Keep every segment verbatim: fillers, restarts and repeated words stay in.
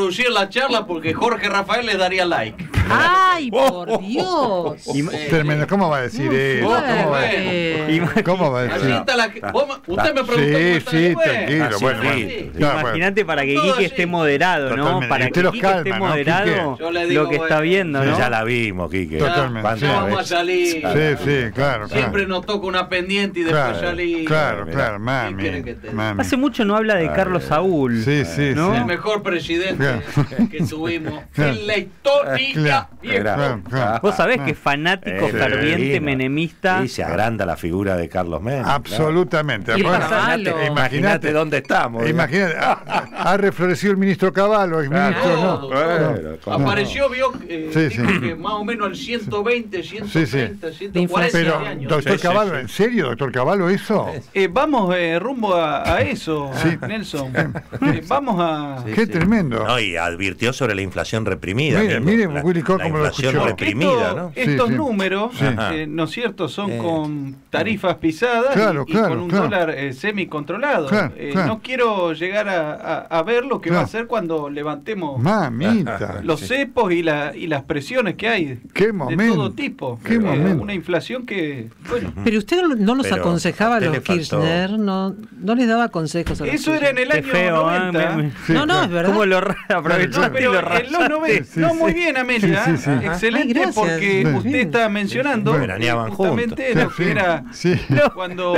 reproducir la charla porque Jorge Rafael le daría like. ¡Ay, por Dios! Y, tremendo. ¿Cómo va a decir eso? ¿Cómo va a decir? ¿Cómo va a decir? La, vos, usted me preguntó. Sí, sí, tranquilo. Ah, sí, bueno, sí. bueno. Sí. Claro, Imagínate para que Todo Quique así. esté moderado, ¿no? Totalmente. Para Y usted que los Quique calma, esté ¿no, moderado Yo le digo, lo que está bueno, viendo, Sí, ¿no? ya la vimos, Quique. Totalmente. ¿Cuántas Sí. Vamos a veces? salir. Sí, sí, claro. Siempre claro. nos toca una pendiente y después Claro, salir. claro, Mirá. claro, ¿Qué mami. quiere que te diga? mami. Hace mucho no habla de Ay, Carlos Saúl. Sí, sí, ¿no? sí. El mejor presidente Claro. que tuvimos Claro. en la historia. Claro. viejo. Claro, claro. Vos sabés que es fanático Eh, ferviente sí, menemista. Y se agranda la figura de Carlos Menem. Absolutamente. Y Bueno, Cavallo. Imagínate, Imagínate. dónde estamos. Imagínate, ha, ha reflorecido el ministro Cavallo, el Claro. ministro, Todo, ¿no? todo. Bueno, ¿cómo no? Apareció, vio, eh, Sí, dijo sí. que más o menos el ciento veinte, ciento Sí, sí. treinta, ciento cuarenta Pero, años. doctor Sí, sí, Cavallo, sí. ¿en serio, doctor Cavallo, eso? Eh, vamos eh, rumbo a, a eso, Sí. Nelson. Eh, vamos a... Sí, Qué sí. tremendo. No, y advirtió sobre la inflación reprimida. Mire, amigo. mire, la, Willy Cox, la cómo lo inflación escuchó. reprimida, Esto- ¿no? Estos Sí, sí. números, Sí. eh, ¿no es cierto? Son Eh. con tarifas pisadas Claro, y, y claro, con un claro. dólar eh, semicontrolado. Claro, Eh, claro. No quiero llegar a, a- a ver lo que Claro. va a ser cuando levantemos Mamita. los cepos y, la, y las presiones que hay Qué de momento. todo tipo. Qué Eh, momento. Una inflación que, bueno, Pero usted no- no los Pero aconsejaba a usted los le faltó- Kirchner, no, no les daba consejos a los eso era en el Qué año feo, ¿eh? noventa. Me- me- Sí, no, no, claro. es verdad. ¿Cómo lo ra- No, aprovechaste y pero lo en los rayaste? noventa, Sí, no, sí. muy bien, Amelia. Sí, sí, sí. Excelente, Ay, gracias. porque Sí. usted está mencionando Sí. Veraneaban justamente juntos. lo que Sí, era sí. cuando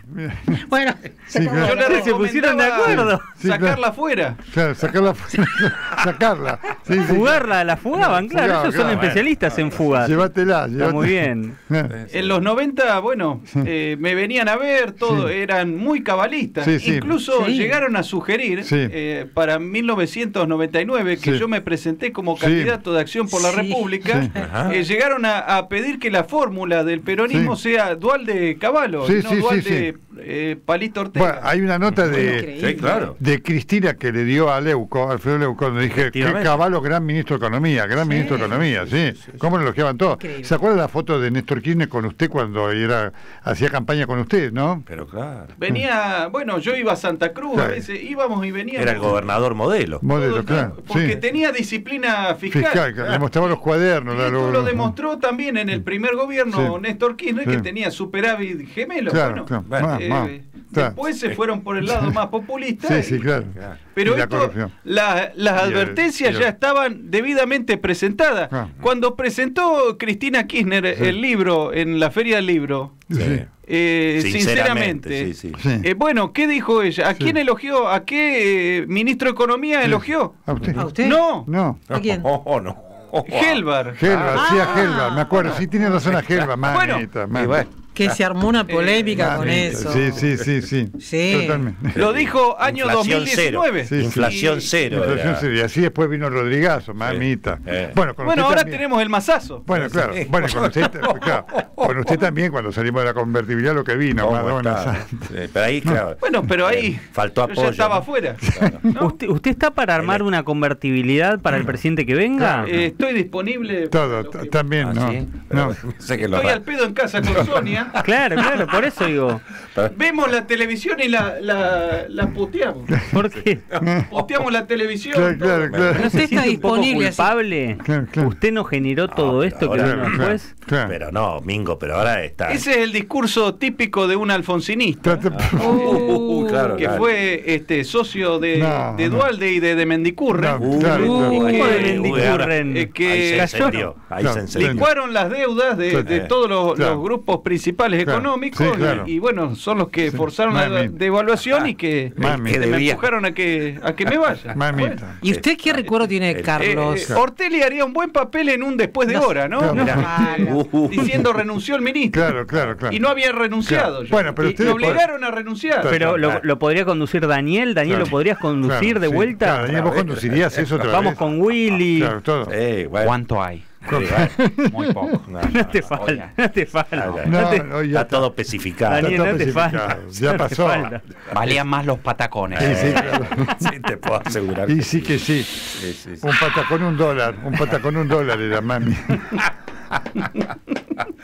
Bueno, Sí, claro. yo le Sí, se pusieron de recomendaba acuerdo. Sí, sacarla claro. afuera. Claro, sacarla. sacarla. Sí, sí, Jugarla, la fugaban, claro. Fugaba, Ellos son claro. especialistas en fugas. Llévatela, Está llévatela. muy bien. En los noventa, bueno, eh, me venían a ver, todo, Sí. eran muy cabalistas. Sí, sí. Incluso Sí. llegaron a sugerir Sí. eh, para mil novecientos noventa y nueve, que Sí. yo me presenté como Sí. candidato de Acción por la Sí. República, Sí. Ajá. eh, llegaron a, a pedir que la fórmula del peronismo Sí. sea dual de Cavallo, Sí, y no sí, dual sí, de eh, Palito Ortega. Bueno, hay una nota de, Increíble. Sí, claro. de Cristina que le dio a Leuco, Alfredo Leuco, donde dije que Efectivamente. Cavallo, gran ministro de Economía, gran ministro de Economía, sí. ¿Cómo lo elogiaban todos? Increíble. ¿Se acuerda la foto de Néstor Kirchner con usted cuando era hacía campaña con usted, no? Pero claro. Venía, bueno, yo iba a Santa Cruz, Claro. a veces íbamos y veníamos. Era el gobernador modelo. todo Modelo, el tiempo, claro. Porque Sí. tenía disciplina fiscal. Fiscal, que le mostraba los cuadernos. Y la- esto lo- lo demostró también en el primer gobierno Sí. Néstor Kirchner, Sí. que tenía superávit gemelo. Claro, bueno, claro. bueno, Más, eh, más. Claro. Después se fueron por el lado más populista. Sí, y- sí, claro. Pero Y la esto, corrupción. la- las Y el- advertencias y el- ya estaban debidamente presentadas. Ah. Cuando presentó Cristina Kirchner Sí. el libro en la Feria del Libro, Sí. eh, Sinceramente, sinceramente, sí, sí. Sí. eh, bueno, ¿qué dijo ella? ¿A Sí. quién elogió? ¿A qué eh, ministro de Economía elogió? ¿A usted? ¿A usted? No, No. ¿A quién? Oh, no. Gelbar. Gelba, Ah. sí, a Gelba, me acuerdo, sí tiene razón a Gelba, Bueno. mamita, Y mamita. bueno, Que se armó una polémica con Mamita, eso. Sí, sí, sí, sí. Sí. Totalmente. Lo dijo año Inflación dos mil diecinueve. cero. Sí, sí. inflación Y- cero. Inflación era. cero, y así después vino Rodrigazo, mamita. Eh. Bueno, con Bueno, usted ahora también. tenemos el mazazo. Bueno, claro. Sí. Bueno, con usted, claro, con usted también, cuando salimos de la convertibilidad, lo que vino, ¿Cómo Madonna. está? Santa. Sí, pero ahí, claro. Bueno, pero ahí Eh, faltó yo apoyo. ya estaba ¿no? afuera. Claro. ¿no? ¿Usted, ¿Usted está para armar una convertibilidad para el presidente que venga? Eh, estoy disponible. Todo, para lo que- también, Ah, ¿no? sí. No. Sé que lo Estoy ra- al pedo en casa con Sonia. Claro, claro, por eso digo. Vemos la televisión y la, la, la puteamos. ¿Por qué? Puteamos la televisión. Claro, todo. claro, claro. No ¿Se sé, está siente un poco disponible así. culpable? Claro, claro. ¿Usted no generó todo pero esto que ahora- vino Claro, claro, después? claro. Pero no, Mingo, pero ahora está. Ese es el discurso típico de un alfonsinista. Trata- Uh, claro, Que claro. fue este socio de, No, de no. Dualde y de, de Mendicurre. No, Uh, claro, uh, claro. ¿Cómo que- de uy, Mendicurren? eh, que- Ahí se cayó. encendió. Ahí Claro, se encendió. Licuaron las deudas de, de Eh, todos los, claro. los grupos principales Claro, económicos sí, claro. y, y bueno, son los que Sí, forzaron la mami. devaluación y que, Mami. que me debía. empujaron a que, a que me vaya. Mamita. Bueno. ¿Y usted qué recuerdo tiene de Eh, Carlos? Eh, Ortelli haría un buen papel en un después de No, hora, ¿no? claro. Mirá, Uh, uh. diciendo renunció el ministro. Claro, claro, claro. Y no había renunciado. Claro. ya. Bueno, pero Y ustedes me obligaron a renunciar. Pero lo, Claro. lo podría conducir Daniel. Daniel, Claro. ¿lo podrías conducir Claro, de sí. vuelta? Claro, Daniel, vos conducirías eso otra Vamos vez. con Willy. Claro, todo. Eh, bueno. ¿Cuánto hay? Sí, bueno. Muy poco. No, No te no, falta, no te falta. No, No te- no, ya Está todo especificado. Daniel, Está no te especificado. falta. Ya No te pasó. falta. Valían más los patacones. Sí, sí, claro. Sí, te puedo asegurar. Y que sí que sí. Sí, sí, sí. Un patacón, un dólar. Un patacón, un dólar era mami.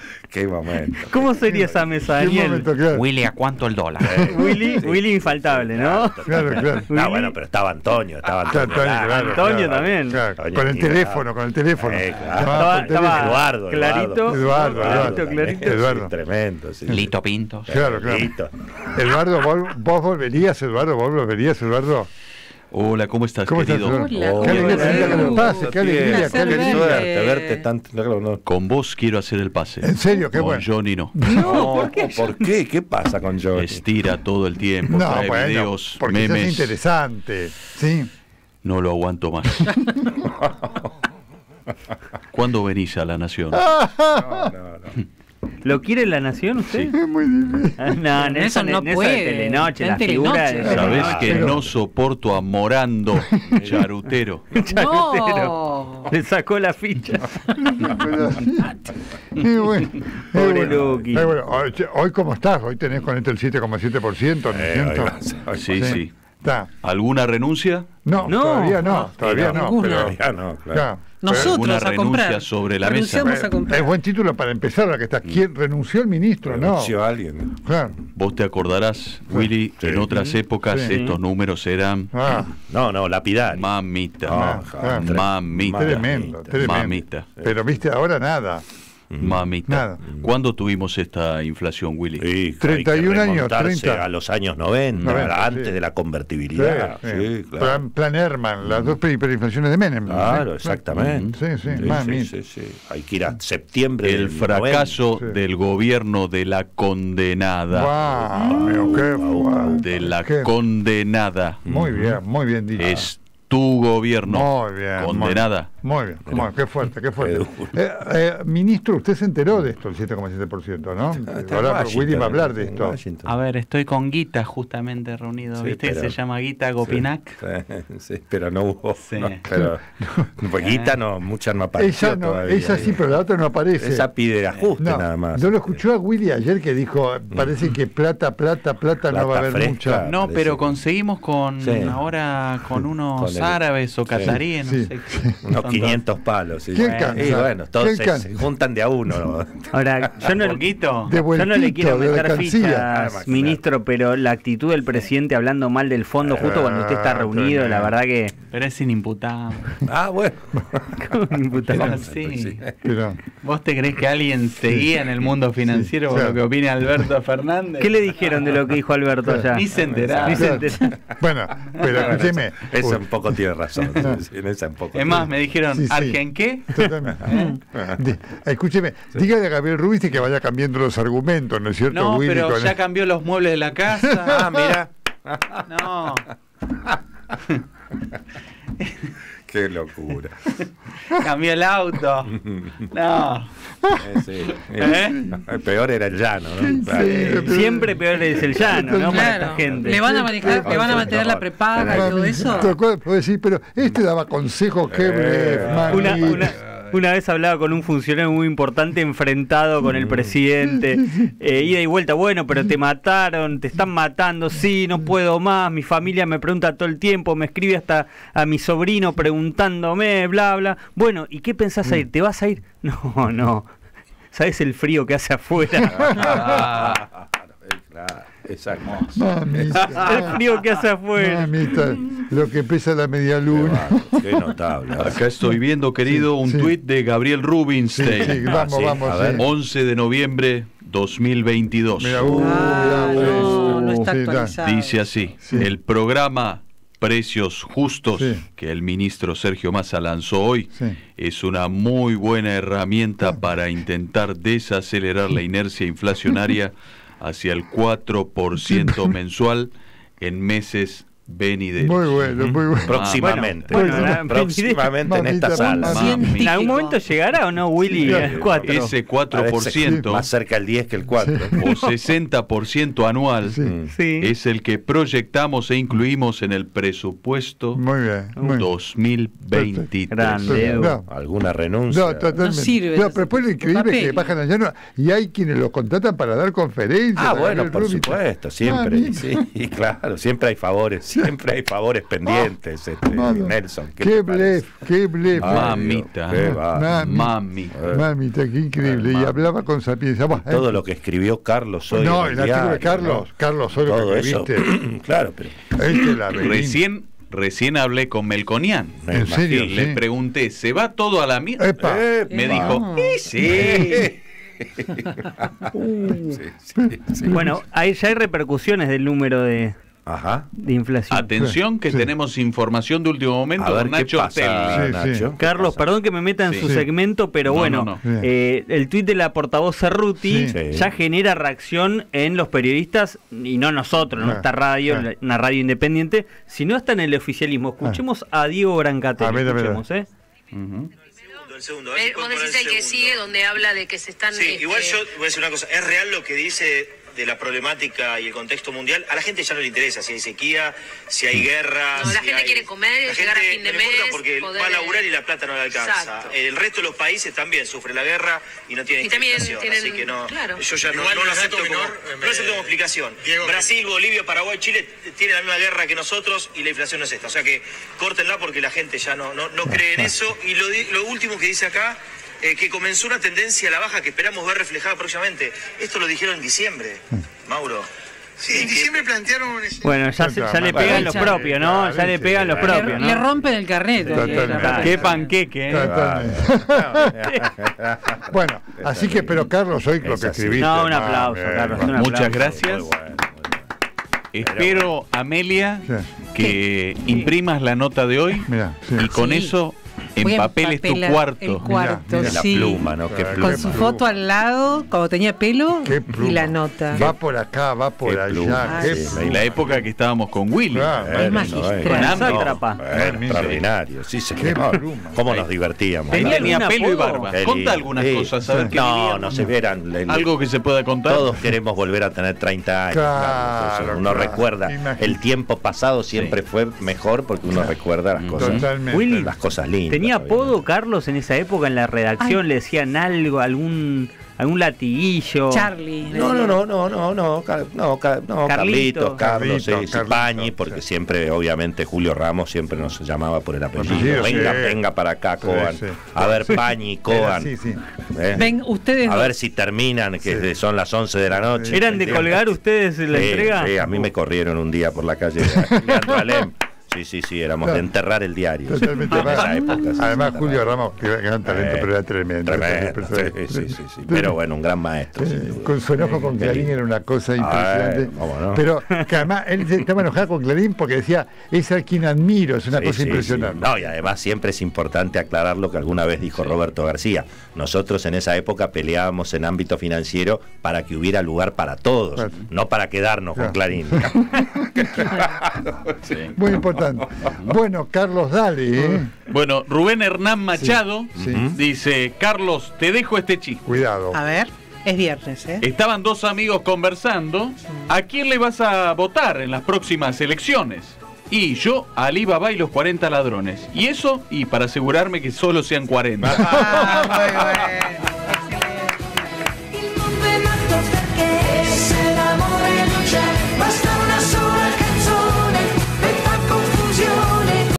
Qué momento. ¿Cómo sería esa mesa, Qué Daniel? momento, claro. Willy, ¿a cuánto el dólar? Willy, Willy infaltable, ¿no? Claro, claro. No, bueno, pero estaba Antonio, estaba Está Antonio. Antonio, claro, Antonio claro, también. claro, Antonio con el Nicolás. teléfono, con el teléfono. Eh, claro. Llamaba Estaba, por teléfono. estaba Eduardo, clarito, Eduardo, Eduardo. clarito, clarito. Eduardo. Sí, tremendo, sí. Lito Pintos. Claro, claro. Lito. Eduardo, ¿vos, vos volverías, Eduardo? ¿Vos volverías, Eduardo? Hola, ¿cómo estás, ¿Cómo estás, querido? Eduardo? Hola, Oh, Qué alegría ¿cómo tenerte que nos estás? pase, qué alegría, qué Placer alegría. verte. Suerte, verte tanto. claro, no. Con vos quiero hacer el pase. En serio, qué Con bueno. Johnny no. No, ¿por qué? ¿Por qué? ¿Qué pasa con Johnny? Estira todo el tiempo, No, trae bueno, videos, porque eso es memes. interesante. Sí. No lo aguanto más. ¿Cuándo venís a La Nación? Ah. No, no, no. ¿Lo quiere la nación usted? Es muy difícil. Ah, No, en Eso eso, no en eso puede. de Telenoche, En la figura Telenoche. de Sabés Telenoche. que pero- no soporto a Morando Charutero. No. Le sacó la ficha. Qué bueno. Qué Pobre bueno. Luqui. Qué bueno. Hoy, che, hoy, ¿cómo estás? Hoy tenés con esto el siete coma siete por ciento, ¿no es Eh, cierto? hoy va a ser- Sí, sí. Está. ¿Alguna renuncia? No, No. todavía no, todavía no. Ninguna. Pero, Ya no, claro. claro. Nosotros ¿Alguna a renuncia comprar. sobre la mesa? Renunciamos a comprar. Es buen título para empezar, la que está. ¿Quién renunció el ministro? Renunció No. alguien. Claro. Vos te acordarás, Willy, Sí. en otras épocas Sí. estos números eran Ah, No, no, lapidario. mamita, Ah, Ah, ah. mamita, tremendo, tremendo. mamita, Pero viste, ahora nada. mamita. Nada. ¿Cuándo tuvimos esta inflación, Willy? Sí, treinta y un hay que años, remontarse treinta. a los años noventa, noventa, antes sí. de la Sí, convertibilidad. sí. Sí, claro. Plan, plan Herman, las dos hiperinflaciones de Menem. Claro, ¿sí? exactamente. Sí, sí, Sí, mami. sí, sí, sí. Hay que ir a septiembre. El del fracaso noventa. Sí. del gobierno de la condenada. Guau, pero qué fuerte, De la qué- condenada. Muy bien, muy bien dicho. Es tu gobierno. Muy bien. Condenada. Muy bien, muy bien, qué fuerte, qué fuerte. Qué Eh, eh, ministro, usted se enteró de esto, el siete coma siete por ciento, ¿no? Está Ahora en Washington, Willy va a hablar de en esto. Washington. A ver, estoy con Guita justamente reunido. Sí, ¿Viste que pero- se llama Guita Gopinac? Sí, sí, pero no hubo. Sí. no, pero, poquita no, muchas no apareció Ella, no, todavía. ella sí, pero la otra no aparece. Esa pide ajuste No, nada más. no lo escuchó a Willy ayer que dijo, parece que plata, plata, plata, no Plata va a haber fresca. mucha. No, parece pero que- conseguimos con Sí. ahora con unos Con el- árabes o cataríes, no sí, sé. sí. Unos Son quinientos palos. Sí. ¿Quién Y cansa? bueno, todos ¿Quién se, cansa? se juntan de a uno. Ahora, yo no, ¿Un poquito? De yo no le vueltito, quiero de meter alcancía. fichas, ministro, pero la actitud del presidente hablando mal del fondo justo cuando usted está Ah, reunido, la tremendo. verdad que... Pero es inimputable. Ah, bueno. Ah, sí. Pero, ¿Vos te crees que alguien seguía en el mundo financiero Sí, por claro. lo que opine Alberto Fernández? ¿Qué le dijeron de lo que dijo Alberto allá? Ni se enteraron. Ni se claro. enteraron. Bueno, pero escúcheme. Esa un poco tiene razón. sí, sí, en esa un poco Es más, tiene- me dijeron, Sí, sí. ¿Argen qué? Totalmente. Di- Escúcheme, dígale a Gabriel Rubinstein que vaya cambiando los argumentos, ¿no es cierto, No, Willy? pero con ya el- cambió los muebles de la casa. Ah, mira. No. Qué locura. Cambió el auto. No. Eh, sí. ¿Eh? El peor era el llano, ¿no? Sí, Siempre peor es el llano, ¿no? Para esta Claro. gente. Le van a manejar, le van a mantener la prepaga y todo Mami, eso. ¿te acuerdas? Puedo decir, pero este daba consejos que Eh, mami. Una, una, una vez hablaba con un funcionario muy importante enfrentado con el presidente, eh, ida y vuelta, bueno, pero te mataron, te están matando, sí, no puedo más, mi familia me pregunta todo el tiempo, me escribe hasta a mi sobrino preguntándome, bla, bla. Bueno, ¿y qué pensás a ir? ¿Te vas a ir? No, no. ¿Sabes el frío que hace afuera? Ah, claro, exacto. Mamita, El frío que hace afuera. mamita, lo que pesa la media luna. Qué notable. Acá estoy viendo, querido, un sí. tuit de Gabriel Sí, Rubinstein. sí, vamos, sí, vamos. a ver. sí. once de noviembre dos mil veintidós. Mira, uh, Ah, ya, no, no está sí, actualizado. Dice así, Sí. el programa Precios Justos Sí. que el ministro Sergio Massa lanzó hoy Sí. es una muy buena herramienta para intentar desacelerar la inercia inflacionaria hacia el cuatro por ciento mensual en meses venideros. Muy bueno, muy bueno. Próximamente. Bueno, bueno, la- próximamente en esta Mamita, sala. mamá. Científico. ¿En algún momento llegará o no, Willy? Sí, al cuatro? Ese cuatro por ciento Más cerca el diez que el cuatro. o sesenta por ciento anual Sí. Mm. Sí. es el que proyectamos e incluimos en el presupuesto Muy bien. Muy bien. dos mil veintitrés. Grande. Perfecto. No, ¿Alguna renuncia? no, totalmente. No sirve No, ese pero después lo increíble papel. es que bajan allá no, y hay quienes los contratan para dar conferencias. Ah, a bueno, Gabriel por Rubinstein. supuesto, siempre. Mamita. Sí, claro, siempre hay favores. Siempre hay favores pendientes, este, Mano, Nelson. Qué, te blef, qué blef. Ay, Mamita. Dios, qué va. Mami. Mami. Mamita, qué increíble. Y Mami. hablaba con sapiencia. Buah, eh. Todo lo que escribió Carlos hoy. No, en el artículo de diario, Carlos. ¿no? Carlos, hoy lo Todo que eso. escribiste. Claro, pero. Este la Recién, recién hablé con Melconian. me ¿En imagino. serio? Le Sí. pregunté, ¿se va todo a la mierda? Epa. Me Epa. dijo, "Y sí". Sí, sí, sí. Bueno, ahí ya hay repercusiones del número de, Ajá. de inflación. Atención que Sí. tenemos información de último momento A ver con qué Nacho pasa, Ortelli. Sí, sí. Nacho. ¿Qué Carlos, pasa? perdón que me meta en Sí. su Sí. segmento, pero No, bueno, no, no. eh, el tuit de la portavoz Cerruti Sí. ya genera reacción en los periodistas, y no nosotros, no Ah, esta radio, ah. la- una radio independiente, sino hasta en el oficialismo. Escuchemos a Diego Brancatelli. A ver, a ver, a ver. Escuchemos, ¿eh? Ujú. El segundo, a ver si Eh, puedo vos poner decís el que segundo. sigue, donde habla de que se están... Sí, este, igual yo voy a decir una cosa, es real lo que dice de la problemática y el contexto mundial. A la gente ya no le interesa si hay sequía, si hay guerra. No, la si gente hay- quiere comer, La llegar a gente fin de no le importa mes, porque poder, va a laburar y la plata no le alcanza. Exacto. El resto de los países también sufre la guerra y no tienen Y también explicación, tienen- así que no, claro. yo ya no, Igual no lo un acepto dato como, menor, no me- lo acepto como explicación. Diego, Brasil, Bolivia, Paraguay, Chile tienen la misma guerra que nosotros y la inflación no es esta. O sea que córtenla porque la gente ya no, no, no cree en eso. Y lo, di- lo último que dice acá, eh, que comenzó una tendencia a la baja que esperamos ver reflejada próximamente. Esto lo dijeron en diciembre, Mauro. Sí, en diciembre plantearon un escenario. Bueno, ya, se- ya le Bueno, pegan los claro, propios, ¿no? claro, Ya le sí, pegan los claro. propios, Le, le ¿no? rompen el carnet. Totalmente. Qué panqueque, ¿eh? Totalmente. Bueno, así que, pero Carlos, hoy lo Es que así. escribiste. No, un mami, aplauso, Carlos, un Muchas aplauso. gracias. Muy bueno, muy bueno. Espero, Amelia, Sí. que imprimas la nota de hoy Mirá, sí. y con Sí. eso Voy a empapeles tu empapelar cuarto. el cuarto, Mirá, mirá. La sí. pluma, ¿no? Qué Con pluma. Con su foto al lado, cuando tenía pelo, Qué pluma. y la nota. Va por acá, va por Qué allá. pluma, Qué sí. pluma. En la época que estábamos con Willy. Claro. Es magistral. Con Sátrapa. Bueno, extraordinario, sí, Qué señor. pluma. ¿Cómo nos divertíamos? Ahí ¿Tenía tenía algún pelo y apodo? barba. Qué Conta lindo. algunas Sí. cosas, a ver qué No, vivían. no se vieran. le- Algo que se pueda contar. Todos queremos volver a tener treinta años. Claro, Carlos, eso. Uno claro. recuerda. Imagínate. El tiempo pasado siempre fue mejor porque uno recuerda las cosas. Totalmente. Willy, Las cosas lindas. ¿Tenía apodo obviamente. Carlos en esa época en la redacción? ¿Le decían algo, algún algún latiguillo? Charlie. No, no, no, no, no, no, Car- no, Ca- no, Carlitos. Carlitos, Carlos, sí, Carlitos, sí, Pañi, Carlitos, porque sí. siempre, obviamente, Julio Ramos siempre nos llamaba por el apellido. Apellido, venga, sí. venga para acá, Sí, Coan. sí. A ver, Pañi, Coan. Sí, sí. ¿Eh? Ven, ustedes A dos. ver si terminan, que Sí. son las once de la noche. ¿Eran de ¿entiendes? colgar ustedes la Sí, entrega? sí, a mí me corrieron un día por la calle de Leandro Alem. Sí, sí, sí, éramos de enterrar el diario. Totalmente. En esa Además, época, sí, además sí, Julio sí. Ramos, que gran talento, Eh, pero era tremendo. Tremendo, Era sí, sí, sí, sí. Pero bueno, un gran maestro. sin Eh, duda. con su enojo con Qué Clarín lindo. era una cosa impresionante. Ay, cómo no. Pero que además él se estaba enojado con Clarín porque decía, es a quien admiro, es una Sí, cosa sí, impresionante. sí. No, y además siempre es importante aclarar lo que alguna vez dijo Roberto García. Nosotros en esa época peleábamos en ámbito financiero para que hubiera lugar para todos, Claro. no para quedarnos Claro. con Clarín. Sí. Muy importante. Bueno, Carlos, dale, ¿eh? Bueno, Rubén Hernán Machado Sí. dice, Carlos, te dejo este chiste. Cuidado. A ver, es viernes, ¿eh? Estaban dos amigos conversando. ¿A quién le vas a votar en las próximas elecciones? Y yo, a Ali Baba y los cuarenta ladrones. ¿Y eso? Y para asegurarme que solo sean cuarenta. Ah, muy bueno.